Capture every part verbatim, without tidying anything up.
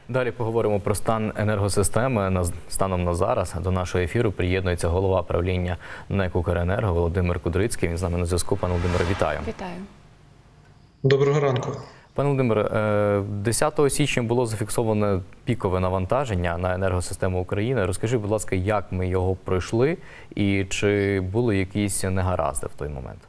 Далі поговоримо про стан енергосистеми. Станом на зараз до нашого ефіру приєднується голова правління НЕК «Укренерго» Володимир Кудрицький. Він з нами на зв'язку. Пане Володимире, вітаю. Вітаю. Доброго ранку. Пане Володимире, десятого січня було зафіксоване пікове навантаження на енергосистему України. Розкажи, будь ласка, як ми його пройшли і чи були якісь негаразди в той момент?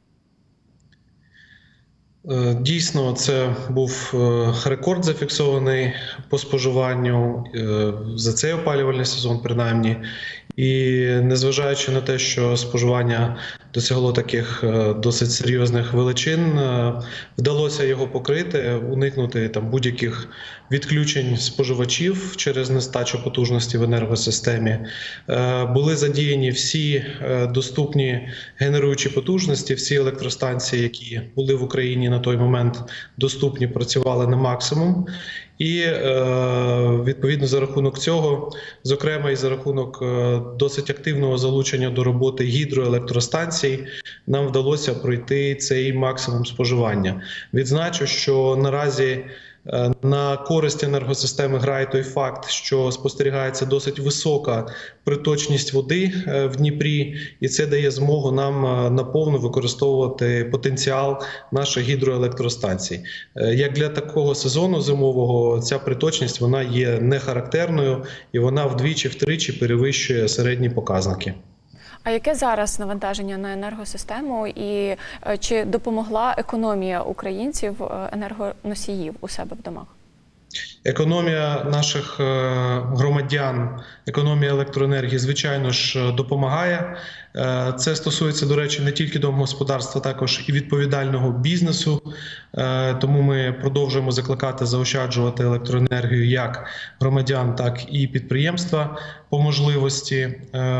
Дійсно, це був рекорд зафіксований по споживанню за цей опалювальний сезон, принаймні. І незважаючи на те, що споживання досягло таких досить серйозних величин, вдалося його покрити, уникнути там будь-яких відключень споживачів через нестачу потужності в енергосистемі. Були задіяні всі доступні генеруючі потужності, всі електростанції, які були в Україні на той момент доступні, працювали на максимум. І, відповідно, за рахунок цього, зокрема і за рахунок досить активного залучення до роботи гідроелектростанцій, нам вдалося пройти цей максимум споживання. Відзначу, що наразі на користь енергосистеми грає той факт, що спостерігається досить висока приточність води в Дніпрі, і це дає змогу нам наповну використовувати потенціал наших гідроелектростанцій. Як для такого сезону зимового, ця приточність вона є нехарактерною і вона вдвічі-втричі перевищує середні показники. А яке зараз навантаження на енергосистему і чи допомогла економія українців енергоносіїв у себе в домах? Економія наших громадян, економія електроенергії, звичайно ж, допомагає. Це стосується, до речі, не тільки домогосподарства, також і відповідального бізнесу. Тому ми продовжуємо закликати заощаджувати електроенергію як громадян, так і підприємства по можливості.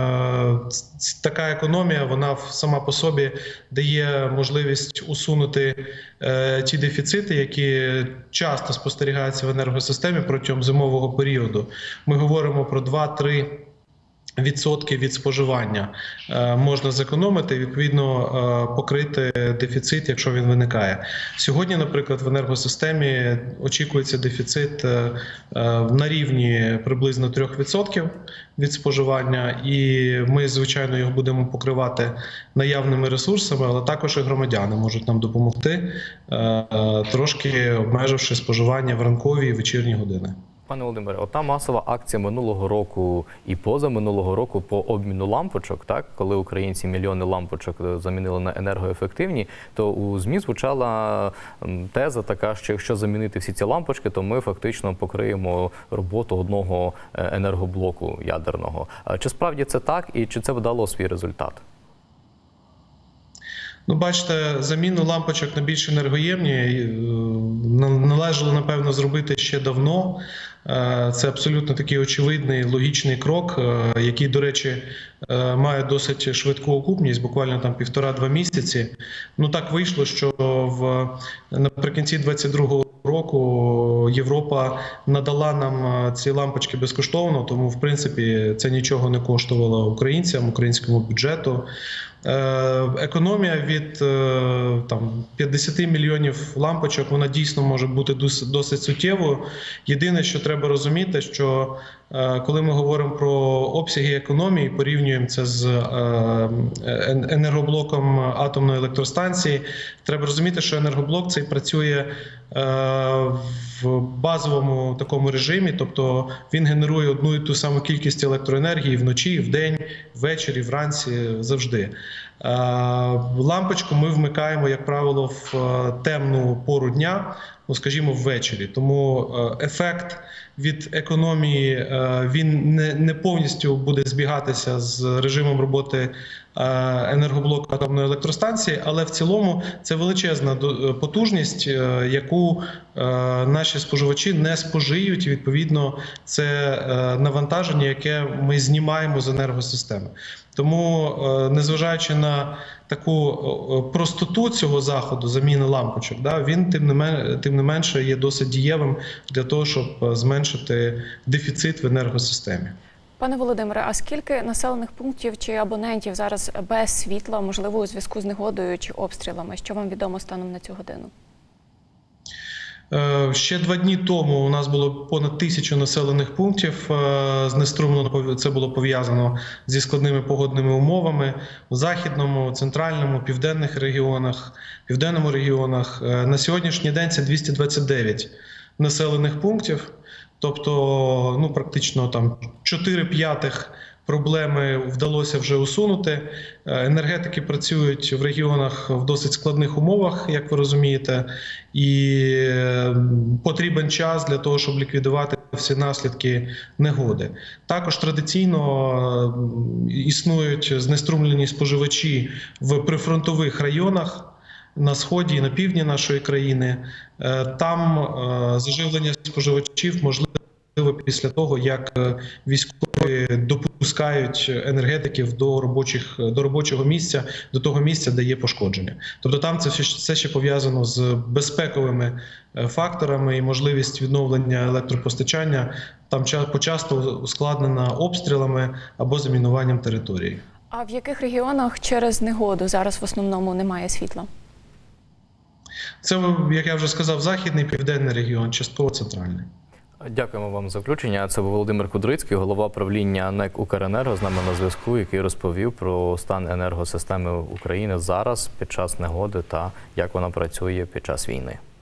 Така економія, вона сама по собі дає можливість усунути ті дефіцити, які часто спостерігаються в енергосистемі протягом зимового періоду. Ми говоримо про два-три відсотки від споживання можна зекономити, відповідно покрити дефіцит, якщо він виникає. Сьогодні, наприклад, в енергосистемі очікується дефіцит на рівні приблизно трьох відсотків від споживання, і ми, звичайно, його будемо покривати наявними ресурсами, але також і громадяни можуть нам допомогти, трошки обмеживши споживання в ранкові і вечірні години. Пане Володимире, ота масова акція минулого року і позаминулого року по обміну лампочок, так, коли українці мільйони лампочок замінили на енергоефективні, то у ЗМІ звучала теза така, що якщо замінити всі ці лампочки, то ми фактично покриємо роботу одного енергоблоку ядерного. Чи справді це так і чи це дало свій результат? Ну, бачите, заміну лампочок на більш енергоємні належало, напевно, зробити ще давно. Це абсолютно такий очевидний, логічний крок, який, до речі, має досить швидку окупність, буквально там півтора-два місяці. Ну, так вийшло, що в, наприкінці двадцять другого року Європа надала нам ці лампочки безкоштовно, тому, в принципі, це нічого не коштувало українцям, українському бюджету. Економія від там, п'ятдесят мільйонів лампочок, вона дійсно може бути досить суттєвою. Єдине, що треба розуміти, що коли ми говоримо про обсяги економії, порівнюємо це з енергоблоком атомної електростанції, треба розуміти, що енергоблок цей працює в базовому такому режимі, тобто він генерує одну і ту саму кількість електроенергії вночі, вдень, ввечері, вранці, завжди. Лампочку ми вмикаємо, як правило, в темну пору дня, ну, скажімо, ввечері. Тому ефект від економії, він не, не повністю буде збігатися з режимом роботи енергоблоку атомної електростанції, але в цілому це величезна потужність, яку наші споживачі не спожиють, і, відповідно, це навантаження, яке ми знімаємо з енергосистеми. Тому, незважаючи на таку простоту цього заходу, заміни лампочок, да, він тим не, мен, тим не менше є досить дієвим для того, щоб зменшити дефіцит в енергосистемі. Пане Володимире, а скільки населених пунктів чи абонентів зараз без світла, можливо, у зв'язку з негодою чи обстрілами? Що вам відомо станом на цю годину? Е, Ще два дні тому у нас було понад тисячу населених пунктів е, знеструмлено. Це було пов'язано зі складними погодними умовами в західному, центральному, південних регіонах, південному регіонах. Е, На сьогоднішній день це двісті двадцять дев'ять населених пунктів, тобто ну практично там чотири п'ятих проблеми вдалося вже усунути. Енергетики працюють в регіонах в досить складних умовах, як ви розумієте, і потрібен час для того, щоб ліквідувати всі наслідки негоди. Також традиційно існують знеструмлені споживачі в прифронтових районах на сході і на півдні нашої країни. Там заживлення споживачів можливо після того, як військові допускають енергетиків до робочих, до робочого місця, до того місця, де є пошкодження. Тобто там це все ще пов'язано з безпековими факторами, і можливість відновлення електропостачання там почасто ускладнена обстрілами або замінуванням території. А в яких регіонах через негоду зараз в основному немає світла? Це, як я вже сказав, західний, південний регіон, частково центральний. Дякуємо вам за включення. Це був Володимир Кудрицький, голова правління НЕК «Укренерго», з нами на зв'язку, який розповів про стан енергосистеми України зараз, під час негоди та як вона працює під час війни.